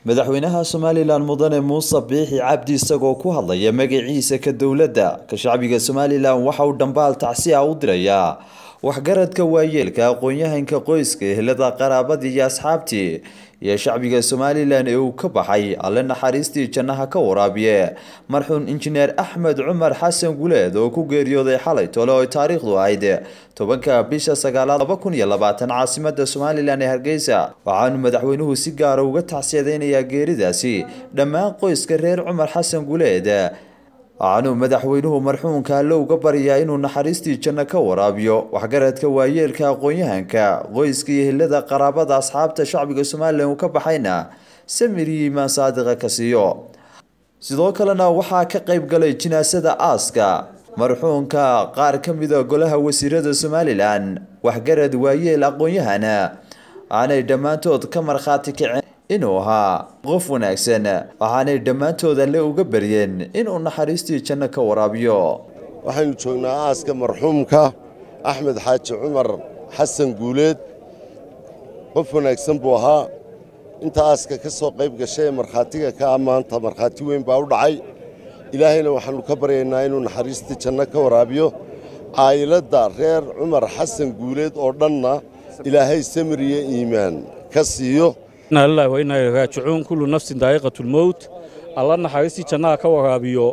madaxweynaha Somaliland mudane Muuse Biixi Cabdi isagoo ku hadlaya magaciisa ka dawladda ka shacbiga Somaliland waxa uu dambaal tacsiya u dirayaa waxgaradka waayeelka aqoon-yahanka qoyska ehelada qaraabada iyo asxaabtii iyo shacbiga Somaliland ee uu ka baxay alle naxariistii jannaha ka waraabiye marxuum injineer Axmed Cumar Xasan Guleed oo ku geeriyooday xalay tolo oo taariikhdu ahayd 10 bisha 9 2020 caasimadda Somaliland ee Hargeysa waxaanu madaxweynuhu si gaar ah uga tacsiyadeynayaa geeridaasi dhammaan qoyska reer Cumar Xasan Guleed aanu madaxweynuhu marxuumka looga bariyaa inuu naxariistii janno ka waraabiyo waxgaradka waayeelka aqoon-yahanka qoyska iyo ehelada qaraabada asxaabta shacbiga Somaliland ka baxayna samiri ma saadiqa ka siiyo sidoo kalena waxaa ka qayb galay jinaasada aaska marxuumka qaar ka mid ah golaha wasiirada Somaliland waxgarad waayeel aqoon-yahana aanay dhamaantood ka marxaati kaceen inuu ahaa qof wanaagsan waxaanay dhammaantood alle uga baryeen inuu naxariistii janno ka waraabiyo waxaynu joognaa aaska marxuumka Axmed Xaaji Cumar Xasan Guuleed qof wanaagsan buu ahaa inta aaska ka soo qayb gashay marxaatiga ka amaanta marxaati weyn baa u dhacay ilaahayna waxaanu ka baryaynaa inuu naxariistii janno ka waraabiyo caailadda reer Cumar Xasan Guuleed oo dhanna ilaahay samir iyo iimaan ka siiyo الله وإنا راجعون كل نفس ذائقة الموت الله نحرسي جناها كورابيو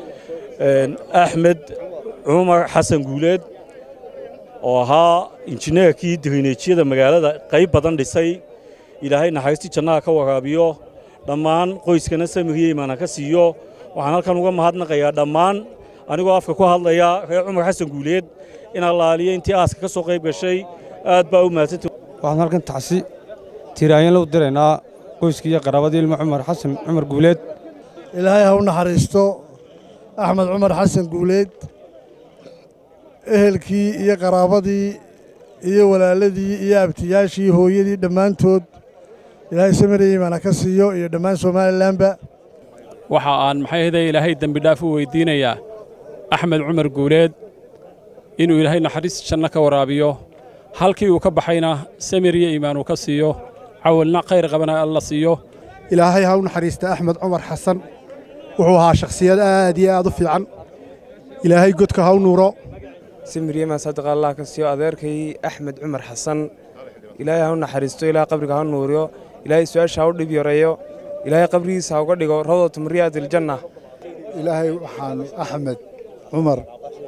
أحمد عمر حسن جولد وها إنجنير كي درينيتشي ده مقالة قريب بدن لسي إلهي نحرسي جناها كورابيو دمان قويس كنا سمريه ما نكسيو وحنا كانوا مهادنا قيا دمان أنا قاف كوه الله يا عمر حسن جولد إن الله عليه أنت أسك كسو قريب شيء أتباع ماتت وحنا كان تعسي تيراين لو درينا qoyskii qaraabadii ilmo Cumar Xasan Cumar Guuleed ilaahay ha u naxariisto Axmed Cumar Xasan Guuleed ehelkii iyo qaraabadii iyo walaaladii iyo abtiyaashii hooyadii dhamaantood ilaahay sameeyay mana ka siiyo iyo dhamaan Somalilandba waxa aan maxay ahayd ilaahay dambi dhaaf u weydiinayaa Axmed Cumar Guuleed inuu ilaahay naxariis janno ka waraabiyo halkii uu ka baxayna samiriye iimaan uu ka siiyo عاولنا خير قبنا الله سيو إلهي هون حريست أحمد عمر حسن وهو شخصية دي أضفي عن إلهي قدك هون نورا سمري ما صدق الله كسيو أذركي أحمد عمر حسن إلهي هون حريستو إلى قبرك هون نوريو إلهي سؤال شاور دي بيريو إلهي قبري ساوقر دي روضة من رياض الجنة إلهي وحان أحمد عمر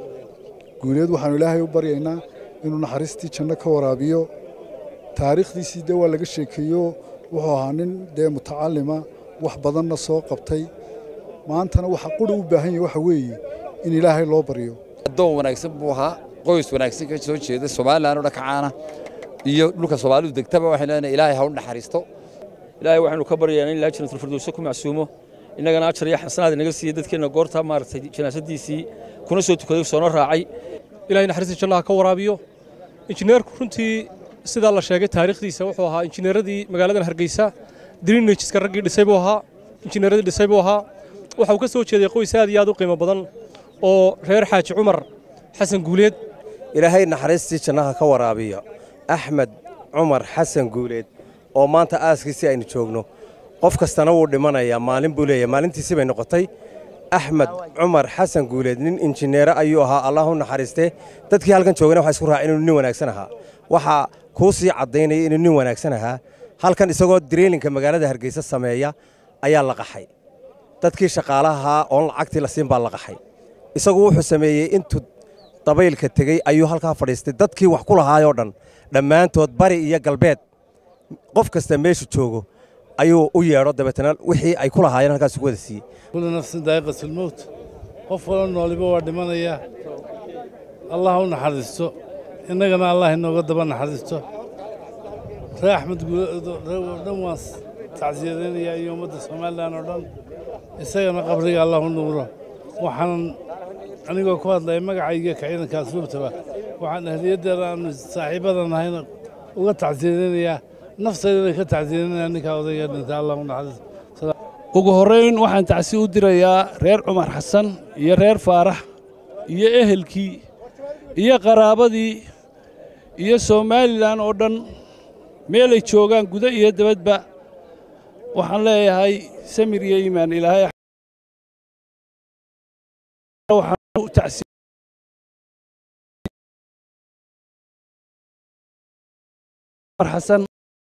قوليد وحان إلهي وبرينا إنه نحرستي جنك ورابيو taariikhdiisii de waa laga sheekeeyo wuxuu ahaa nin de mutacalima wax badanna soo qabtay maantana waxa qudhu u baahan yahay waxa weeye in ilaahay loo bariyo doon wanaagsan buu ahaa qoys wanaagsan ka soo jeeda Soomaaliland oo dhaqaana iyo dhulka Soomaalidu degtaba waxay leeyahay ilaahay ha u naxariisto ilaahay waxaanu ka baryaynaa in ilaahay jannatul firdaws ku macsuumo inagana ajar iyo xasanaad inaga siiyo dadkeena goorta maartay janaasadiisii kuna soo tukaday soo raacay ilaahay naxariista jannaha ka waraabiyo injineerku runtii sida la sheegay taariikhdiisa wuxuu ahaa injineeradii magaalada Hargeysa drainage-ka raggii dhisay buu ahaa injineeradii dhisay buu ahaa waxa uu ka soo jeeday qoys aad iyo aad u qiimo badan oo reer Xaaji Cumar Xasan Guuleed ilaahay naxariistii jannaha ka waraabiyo Axmed Cumar Xasan Guuleed oo maanta aaskiisii aynu joogno qof kastana wuu dhimanayaa maalin buu leeyahay maalintiisii bay noqotay Axmed Cumar Xasan Guuleed nin injineer ayuu ahaa Allahu naxariiste dadkii halkan joogana waxa isku raaceen inuu nin wanaagsan ahaa waxa kuusii cadeynay inuu nin wanaagsan ahaa halkan isagoo draininka magaalada Hargeysa sameeya ayaa la qaxay dadkii shaqaalaha oo lacagtii la siin baa la qaxay isagoo wuxuu sameeyay intuu dabaylka tagay ayuu halka fadhiistay dadkii wax ku lahaayoo dhan dhamaantood bari iyo galbeed qof kasta meesha joogo ayuu u yeero dabeetana wixii ay ku lahaayeen halkaas ugu wada siiyay kullu nafsin daa'iqatul mawt qof wala nooliba waa dhimanaya allah u naxariisto innagana allah inooga daba naxariisto reer Axmed dhammaas tacsiyadeynaya iyo ummadda Somaliland oo dhan isagana qabriga allah u nuuro waxaan anigoo ku hadlay magacayga ciidanka asluubtaba waxaan ahliyaddeena aan saaxiibadan ahayna uga tacsiyadeynaya nafteeda ka tacsiyadeynaya ninka odayga dhinta allah u naxariisto ugu horeyn waxaan tacsi u dirayaa reer Cumar Xasan iyo reer Faarax iyo ehelkii iyo qaraabadii iyo Somaliland oo dhan meel ay joogaan gudaha iyo dibadba waxaan leeyahay samir iyo iimaan ilaahay waxaan u tacsiin xasan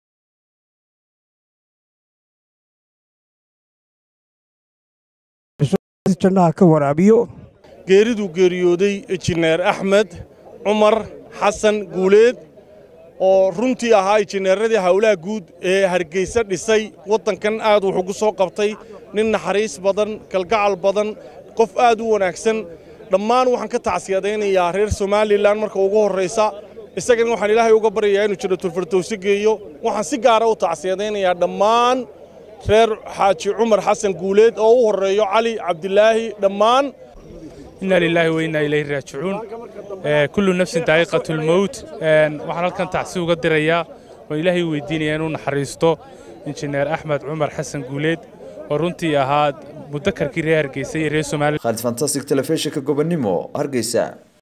jannaha ka waraabiyo geeriduu geeriyooday injineer axmed cumar xasan guuleed oo runtii ahaa injineeradii howlaha guud ee hargeysa dhisay waddankan aad wuxuu ku soo qabtay nin naxariis badan kalgacal badan qof aad u wanaagsan dhammaan waxaan ka tacsiyadaynayaa reer somalilan marka ugu horraysa isagana waxaan ilaahay uga baryayaa inuu jannatul firdowsi geeyo waxaan si gaara u tacsiyadaynayaa dhammaan reer xaaji cumar xasan guuleed oo u horreeyo cali cabdilaahi dhammaan إنا لله وإنا إليه راجعون كل نفس ذائقة الموت waxaan halkan tacsi uga dirayaa oo ilaahay weydiinaya inuu naxariisto injineer Axmed Cumar Xasan Guuleed oo runtii ahaa mudakarkii reer Hargeysa iyo reer Soomaaliya Khalid Fantastic Television ka gobonimo Hargeysa